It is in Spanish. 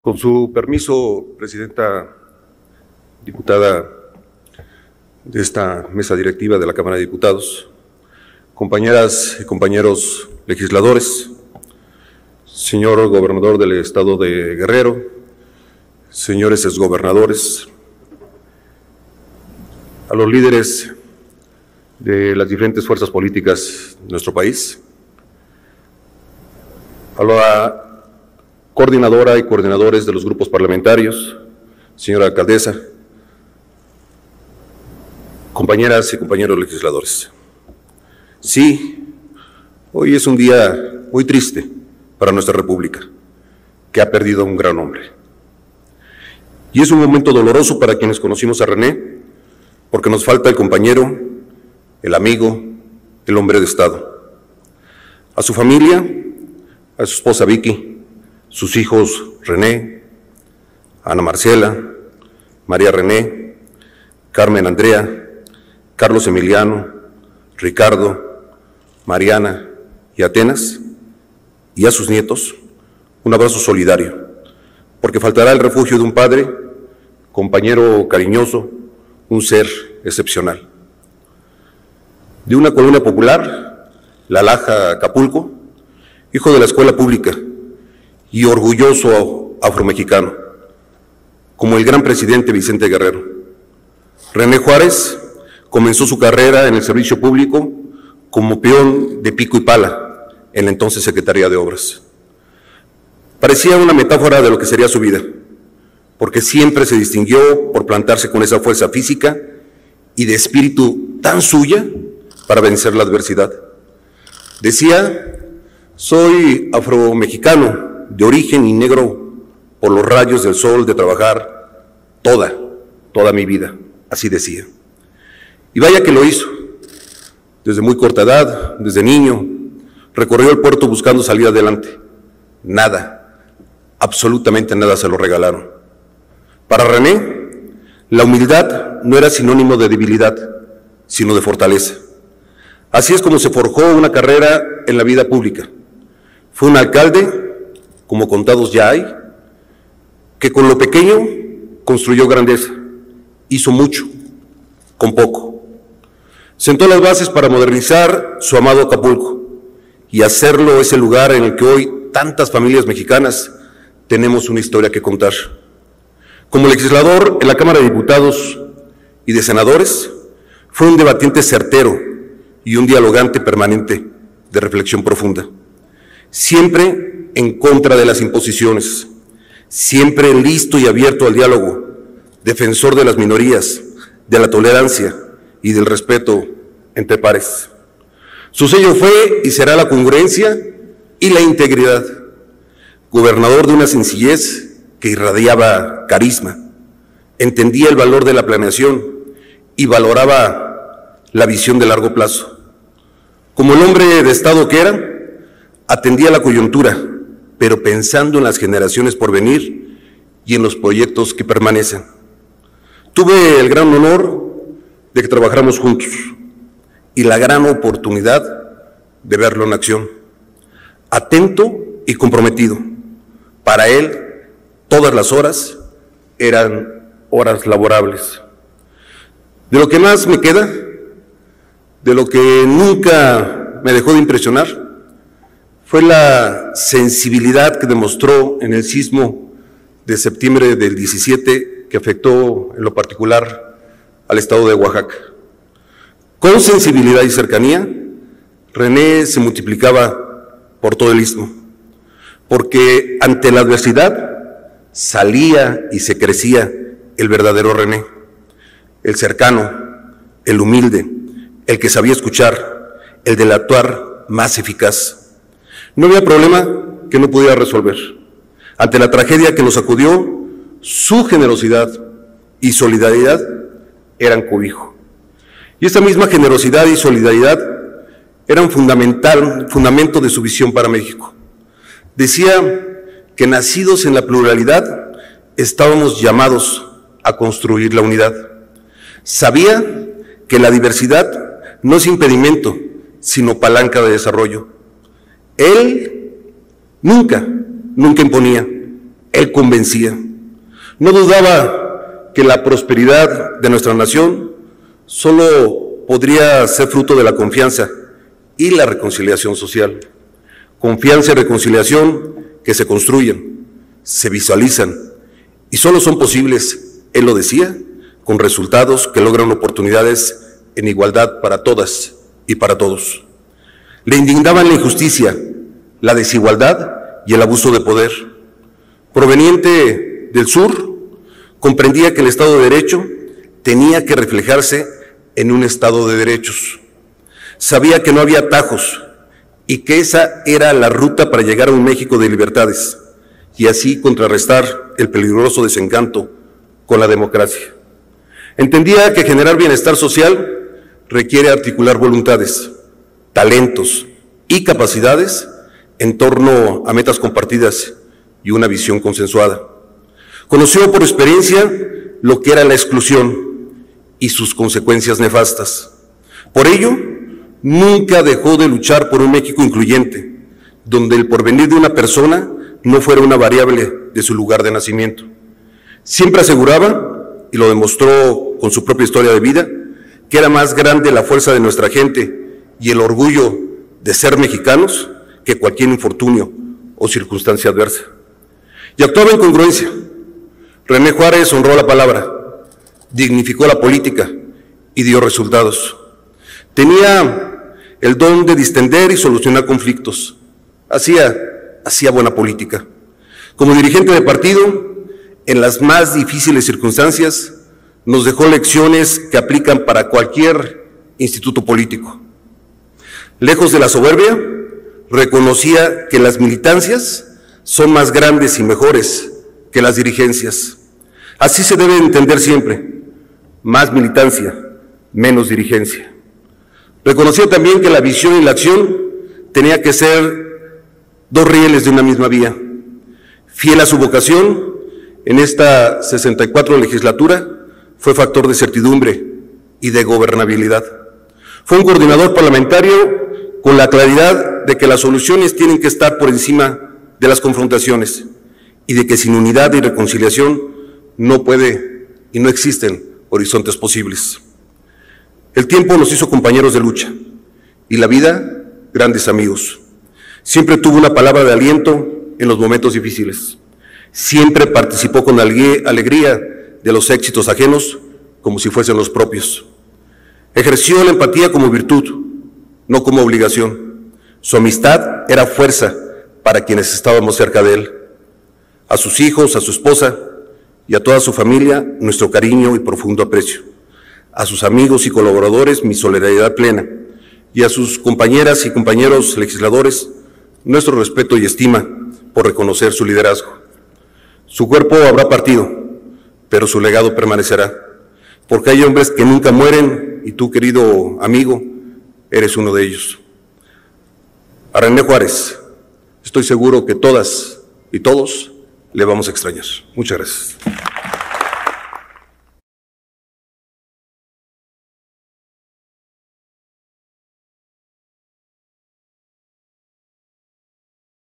Con su permiso, Presidenta, diputada de esta mesa directiva de la Cámara de Diputados, compañeras y compañeros legisladores, señor gobernador del estado de Guerrero, señores exgobernadores, a los líderes de las diferentes fuerzas políticas de nuestro país, a la coordinadora y coordinadores de los grupos parlamentarios, señora alcaldesa, compañeras y compañeros legisladores. Sí, hoy es un día muy triste para nuestra República, que ha perdido un gran hombre. Y es un momento doloroso para quienes conocimos a René, porque nos falta el compañero, el amigo, el hombre de Estado. A su familia, a su esposa Vicky, sus hijos René, Ana Marcela, María René, Carmen Andrea, Carlos Emiliano, Ricardo, Mariana y Atenas, y a sus nietos, un abrazo solidario, porque faltará el refugio de un padre, compañero cariñoso, un ser excepcional. De una colonia popular, La Laja, Acapulco, hijo de la escuela pública y orgulloso afromexicano, como el gran presidente Vicente Guerrero. René Juárez comenzó su carrera en el servicio público como peón de pico y pala en la entonces Secretaría de Obras. Parecía una metáfora de lo que sería su vida, porque siempre se distinguió por plantarse con esa fuerza física y de espíritu tan suya para vencer la adversidad. Decía: soy afromexicano de origen y negro por los rayos del sol de trabajar toda mi vida, así decía. Y vaya que lo hizo. Desde muy corta edad, desde niño, recorrió el puerto buscando salir adelante. Nada, absolutamente nada se lo regalaron. Para René, la humildad no era sinónimo de debilidad, sino de fortaleza. Así es como se forjó una carrera en la vida pública. Fue un alcalde, como contados ya hay, que con lo pequeño construyó grandeza, hizo mucho, con poco. Sentó las bases para modernizar su amado Acapulco y hacerlo ese lugar en el que hoy tantas familias mexicanas tenemos una historia que contar. Como legislador en la Cámara de Diputados y de Senadores, fue un debatiente certero y un dialogante permanente de reflexión profunda. Siempre en contra de las imposiciones, siempre listo y abierto al diálogo, defensor de las minorías, de la tolerancia y del respeto entre pares. Su sello fue y será la congruencia y la integridad. Gobernador de una sencillez que irradiaba carisma, entendía el valor de la planeación y valoraba la visión de largo plazo. Como el hombre de Estado que era, atendía la coyuntura, pero pensando en las generaciones por venir y en los proyectos que permanecen. Tuve el gran honor de que trabajáramos juntos y la gran oportunidad de verlo en acción. Atento y comprometido. Para él, todas las horas eran horas laborables. De lo que más me queda, de lo que nunca me dejó de impresionar, fue la sensibilidad que demostró en el sismo de septiembre del 17 que afectó en lo particular al estado de Oaxaca. Con sensibilidad y cercanía, René se multiplicaba por todo el istmo, porque ante la adversidad salía y se crecía el verdadero René, el cercano, el humilde, el que sabía escuchar, el del actuar más eficaz. No había problema que no pudiera resolver. Ante la tragedia que nos sacudió, su generosidad y solidaridad eran cobijo. Y esta misma generosidad y solidaridad eran fundamento de su visión para México. Decía que nacidos en la pluralidad, estábamos llamados a construir la unidad. Sabía que la diversidad no es impedimento, sino palanca de desarrollo. Él nunca imponía, él convencía. No dudaba que la prosperidad de nuestra nación solo podría ser fruto de la confianza y la reconciliación social. Confianza y reconciliación que se construyen, se visualizan y solo son posibles, él lo decía, con resultados que logran oportunidades en igualdad para todas y para todos. Le indignaban la injusticia, la desigualdad y el abuso de poder. Proveniente del sur, comprendía que el Estado de Derecho tenía que reflejarse en un Estado de derechos. Sabía que no había atajos y que esa era la ruta para llegar a un México de libertades y así contrarrestar el peligroso desencanto con la democracia. Entendía que generar bienestar social requiere articular voluntades, talentos y capacidades en torno a metas compartidas y una visión consensuada. Conoció por experiencia lo que era la exclusión y sus consecuencias nefastas. Por ello, nunca dejó de luchar por un México incluyente, donde el porvenir de una persona no fuera una variable de su lugar de nacimiento. Siempre aseguraba, y lo demostró con su propia historia de vida, que era más grande la fuerza de nuestra gente y el orgullo de ser mexicanos que cualquier infortunio o circunstancia adversa. Y actuaba en congruencia. René Juárez honró la palabra, dignificó la política y dio resultados. Tenía el don de distender y solucionar conflictos. Hacía buena política. Como dirigente de partido, en las más difíciles circunstancias, nos dejó lecciones que aplican para cualquier instituto político. Lejos de la soberbia, reconocía que las militancias son más grandes y mejores que las dirigencias. Así se debe entender siempre: más militancia, menos dirigencia. Reconocía también que la visión y la acción tenía que ser dos rieles de una misma vía. Fiel a su vocación, en esta 64 legislatura fue factor de certidumbre y de gobernabilidad. Fue un coordinador parlamentario con la claridad de que las soluciones tienen que estar por encima de las confrontaciones y de que sin unidad y reconciliación no puede y no existen horizontes posibles. El tiempo nos hizo compañeros de lucha y la vida grandes amigos. Siempre tuvo una palabra de aliento en los momentos difíciles. Siempre participó con alegría de los éxitos ajenos como si fuesen los propios. Ejerció la empatía como virtud, no como obligación. Su amistad era fuerza para quienes estábamos cerca de él. A sus hijos, a su esposa y a toda su familia, nuestro cariño y profundo aprecio. A sus amigos y colaboradores, mi solidaridad plena. Y a sus compañeras y compañeros legisladores, nuestro respeto y estima por reconocer su liderazgo. Su cuerpo habrá partido, pero su legado permanecerá, porque hay hombres que nunca mueren y tú, querido amigo, eres uno de ellos. A René Juárez, estoy seguro que todas y todos le vamos a extrañar. Muchas gracias.